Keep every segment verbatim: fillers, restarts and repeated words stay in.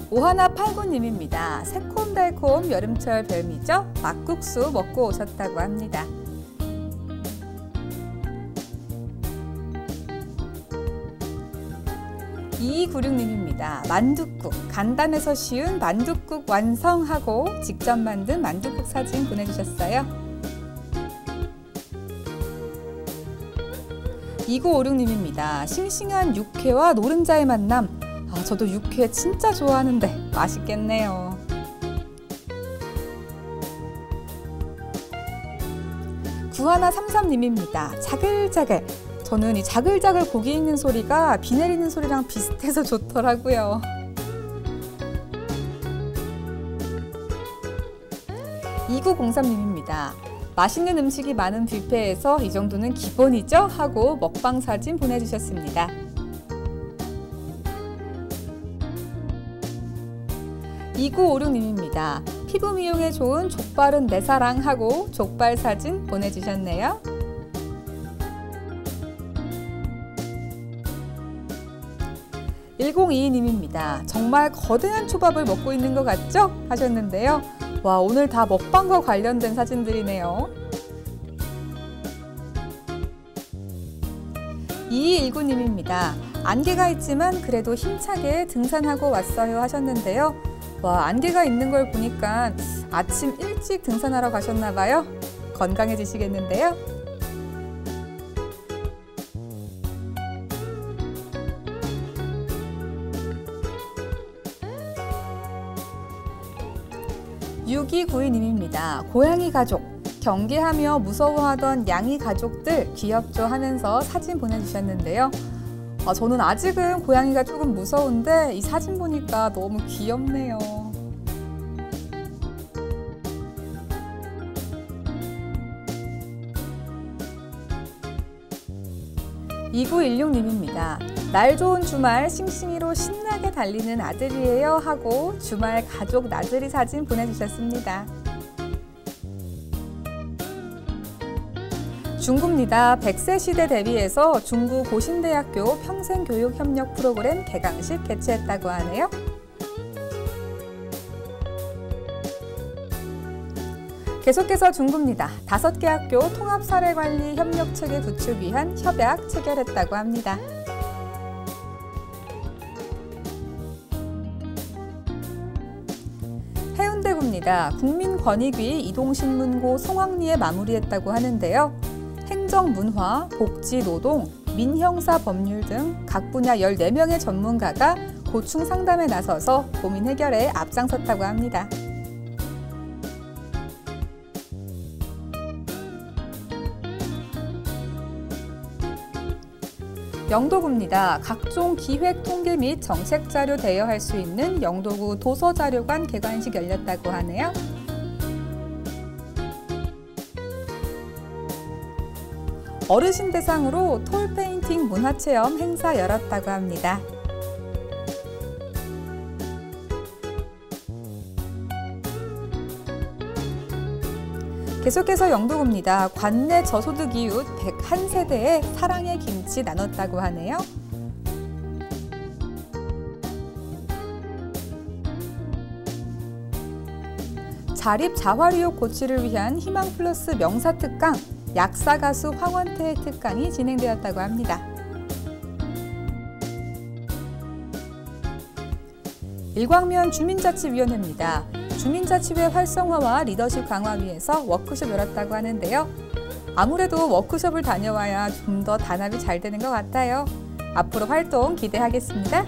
오하나팔구님입니다. 새콤달콤 여름철 별미죠? 막국수 먹고 오셨다고 합니다. 이이구육님입니다. 만둣국, 간단해서 쉬운 만둣국 완성하고 직접 만든 만둣국 사진 보내주셨어요. 이구오육님입니다. 싱싱한 육회와 노른자의 만남. 아, 저도 육회 진짜 좋아하는데 맛있겠네요. 구하나삼삼님입니다. 자글자글. 저는 이 자글자글 고기 익는 소리가 비 내리는 소리랑 비슷해서 좋더라고요. 이구공삼님입니다. 맛있는 음식이 많은 뷔페에서 이 정도는 기본이죠? 하고 먹방 사진 보내주셨습니다. 이구오육님입니다. 피부 미용에 좋은 족발은 내 사랑 하고 족발 사진 보내주셨네요. 일공이이님입니다. 정말 거대한 초밥을 먹고 있는 것 같죠? 하셨는데요. 와, 오늘 다 먹방과 관련된 사진들이네요. 이이일구님입니다. 안개가 있지만 그래도 힘차게 등산하고 왔어요 하셨는데요. 와, 안개가 있는 걸 보니까 아침 일찍 등산하러 가셨나 봐요. 건강해지시겠는데요. 육이구이님입니다. 고양이 가족, 경계하며 무서워하던 양이 가족들 귀엽죠 하면서 사진 보내주셨는데요. 아, 저는 아직은 고양이가 조금 무서운데 이 사진 보니까 너무 귀엽네요. 이구일육님입니다. 날 좋은 주말 싱싱이로 신나게 달리는 아들이에요 하고 주말 가족 나들이 사진 보내주셨습니다. 중구입니다. 백 세 시대 대비해서 중구 고신대학교 평생교육협력 프로그램 개강식 개최했다고 하네요. 계속해서 중구입니다. 다섯 개 학교 통합사례관리 협력체계 구축 위한 협약 체결했다고 합니다. 해운대구입니다. 국민권익위 이동신문고 성황리에 마무리했다고 하는데요. 행정, 문화, 복지, 노동, 민형사 법률 등 각 분야 열네 명의 전문가가 고충 상담에 나서서 고민 해결에 앞장섰다고 합니다. 영도구입니다. 각종 기획 통계 및 정책 자료 대여할 수 있는 영도구 도서자료관 개관식 열렸다고 하네요. 어르신 대상으로 톨 페인팅 문화체험 행사 열었다고 합니다. 계속해서 영도구입니다. 관내 저소득 이웃 백일 세대에 사랑의 김치 나눴다고 하네요. 자립 자활유혹 고치를 위한 희망플러스 명사특강, 약사가수 황원태의 특강이 진행되었다고 합니다. 일광면 주민자치위원회입니다. 주민자치회 활성화와 리더십 강화 위해서 워크숍 열었다고 하는데요. 아무래도 워크숍을 다녀와야 좀 더 단합이 잘 되는 것 같아요. 앞으로 활동 기대하겠습니다.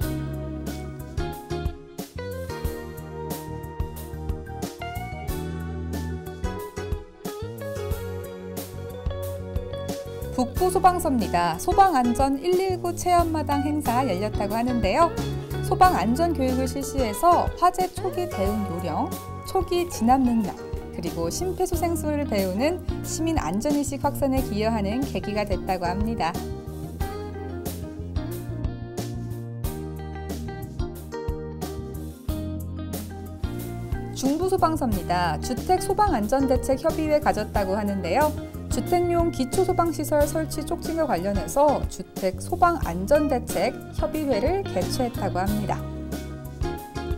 북부소방서입니다. 소방안전 일일구 체험마당 행사 열렸다고 하는데요. 소방안전교육을 실시해서 화재 초기 대응 요령, 초기 진압 능력, 그리고 심폐소생술을 배우는 시민 안전의식 확산에 기여하는 계기가 됐다고 합니다. 중부소방서입니다. 주택소방안전대책협의회 가졌다고 하는데요. 주택용 기초소방시설 설치 촉진과 관련해서 주택소방안전대책협의회를 개최했다고 합니다.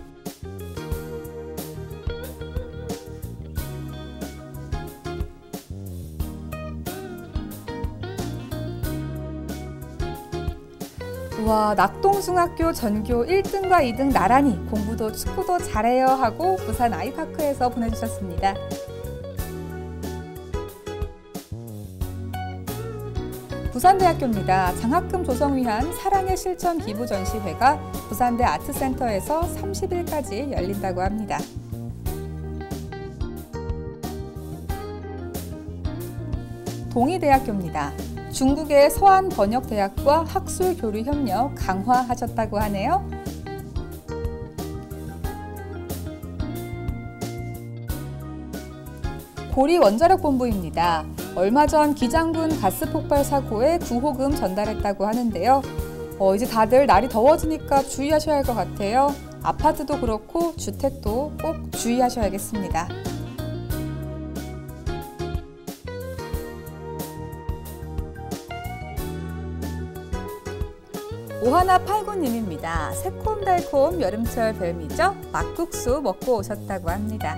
와, 낙동중학교 전교 일 등과 이 등 나란히 공부도 축구도 잘해요 하고 부산 아이파크에서 보내주셨습니다. 부산대학교입니다. 장학금 조성 위한 사랑의 실천 기부 전시회가 부산대 아트센터에서 삼십 일까지 열린다고 합니다. 동의대학교입니다. 중국의 서한번역대학과 학술교류 협력 강화하셨다고 하네요. 고리원자력본부입니다. 얼마 전 기장군 가스폭발 사고에 구호금 전달했다고 하는데요. 어, 이제 다들 날이 더워지니까 주의하셔야 할 것 같아요. 아파트도 그렇고 주택도 꼭 주의하셔야겠습니다. 오하나팔구님입니다. 새콤달콤 여름철 별미죠? 막국수 먹고 오셨다고 합니다.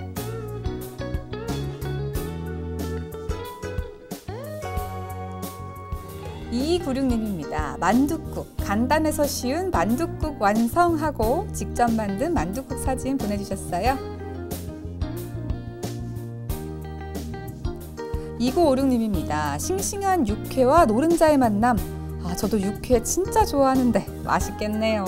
이이구육님입니다. 만둣국, 간단해서 쉬운 만둣국 완성하고 직접 만든 만둣국 사진 보내주셨어요. 이구오육님입니다. 싱싱한 육회와 노른자의 만남. 아, 저도 육회 진짜 좋아하는데 맛있겠네요.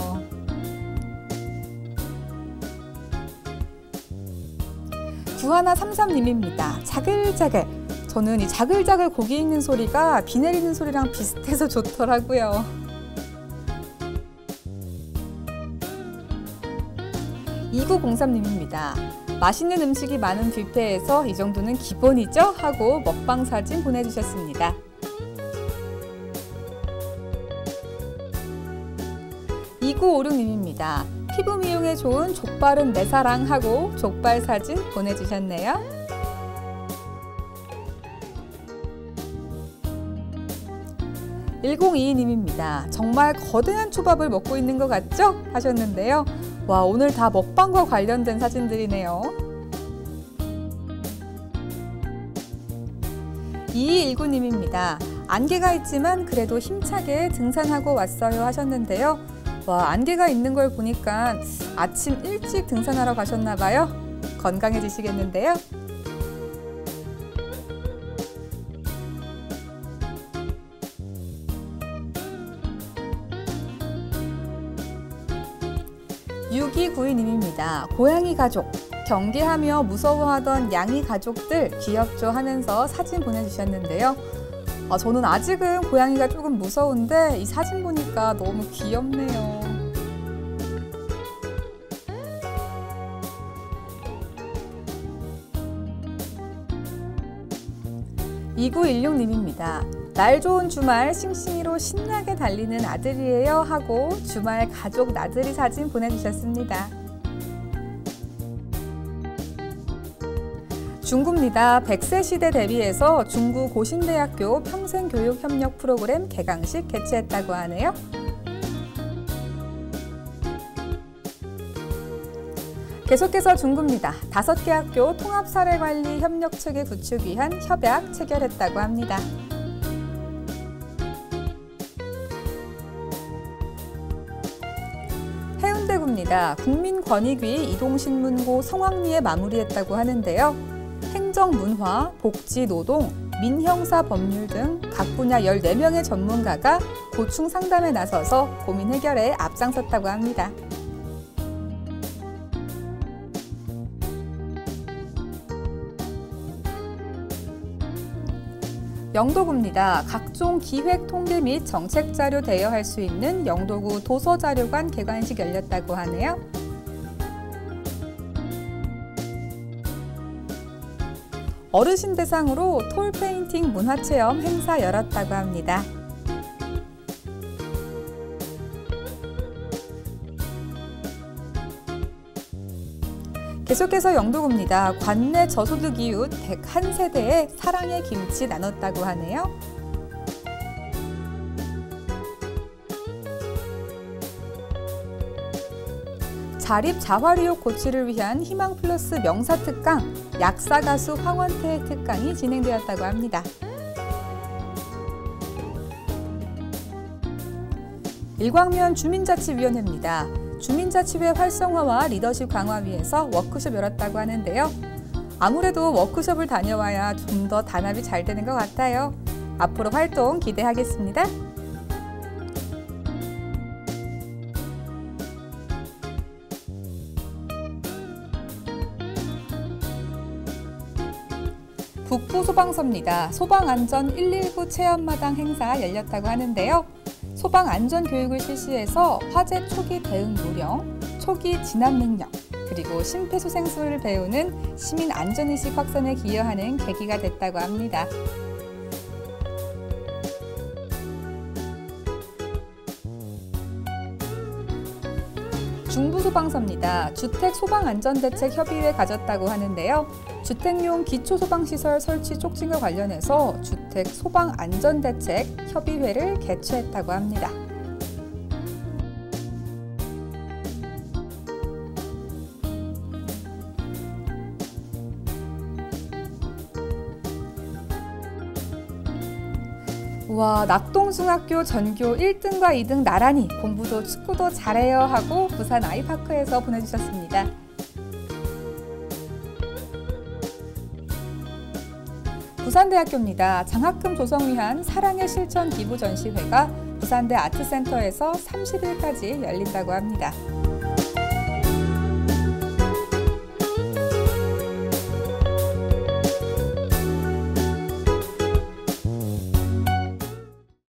구하나삼삼님입니다. 자글자글. 저는 이 자글자글 고기 익는 소리가 비 내리는 소리랑 비슷해서 좋더라고요. 이구공삼님입니다. 맛있는 음식이 많은 뷔페에서 이 정도는 기본이죠? 하고 먹방 사진 보내주셨습니다. 이구오육님입니다. 피부 미용에 좋은 족발은 내 사랑 하고 족발 사진 보내주셨네요. 일공이이님입니다. 정말 거대한 초밥을 먹고 있는 것 같죠? 하셨는데요. 와, 오늘 다 먹방과 관련된 사진들이네요. 이이일구님입니다. 안개가 있지만 그래도 힘차게 등산하고 왔어요 하셨는데요. 와, 안개가 있는 걸 보니까 아침 일찍 등산하러 가셨나 봐요. 건강해지시겠는데요. 육이구이님입니다. 고양이 가족, 경계하며 무서워하던 양이 가족들 귀엽죠 하면서 사진 보내주셨는데요. 아, 저는 아직은 고양이가 조금 무서운데 이 사진 보니까 너무 귀엽네요. 이구일육님입니다. 날 좋은 주말 싱싱이로 신나게 달리는 아들이에요 하고 주말 가족 나들이 사진 보내주셨습니다. 중구입니다. 백 세 시대 대비해서 중구 고신대학교 평생교육협력 프로그램 개강식 개최했다고 하네요. 계속해서 중구입니다. 다섯 개 학교 통합사례관리 협력 체계 구축 위한 협약 체결했다고 합니다. 해운대구입니다. 국민권익위 이동신문고 성황리에 마무리했다고 하는데요. 행정, 문화, 복지, 노동, 민형사 법률 등 각 분야 열네 명의 전문가가 고충 상담에 나서서 고민 해결에 앞장섰다고 합니다. 영도구입니다. 각종 기획 통계 및 정책 자료 대여할 수 있는 영도구 도서자료관 개관식 열렸다고 하네요. 어르신 대상으로 톨 페인팅 문화체험 행사 열었다고 합니다. 계속해서 영도구입니다. 관내 저소득 이웃 백일 세대에 사랑의 김치 나눴다고 하네요. 자립 자활의혹 고치를 위한 희망 플러스 명사 특강, 약사 가수 황원태 특강이 진행되었다고 합니다. 일광면 주민자치위원회입니다. 주민자치회 활성화와 리더십 강화 위해서 워크숍 열었다고 하는데요. 아무래도 워크숍을 다녀와야 좀 더 단합이 잘 되는 것 같아요. 앞으로 활동 기대하겠습니다. 북부소방서입니다. 소방안전 일일구 체험마당 행사 열렸다고 하는데요. 소방안전교육을 실시해서 화재 초기 대응 요령, 초기 진압 능력, 그리고 심폐소생술을 배우는 시민 안전의식 확산에 기여하는 계기가 됐다고 합니다. 중부소방서입니다. 주택소방안전대책협의회 가졌다고 하는데요. 주택용 기초소방시설 설치 촉진과 관련해서 주택소방안전대책협의회를 개최했다고 합니다. 우와, 낙동중학교 전교 일 등과 이 등 나란히 공부도 축구도 잘해요 하고 부산 아이파크에서 보내주셨습니다. 부산대학교입니다. 장학금 조성 위한 사랑의 실천 기부 전시회가 부산대 아트센터에서 삼십 일까지 열린다고 합니다.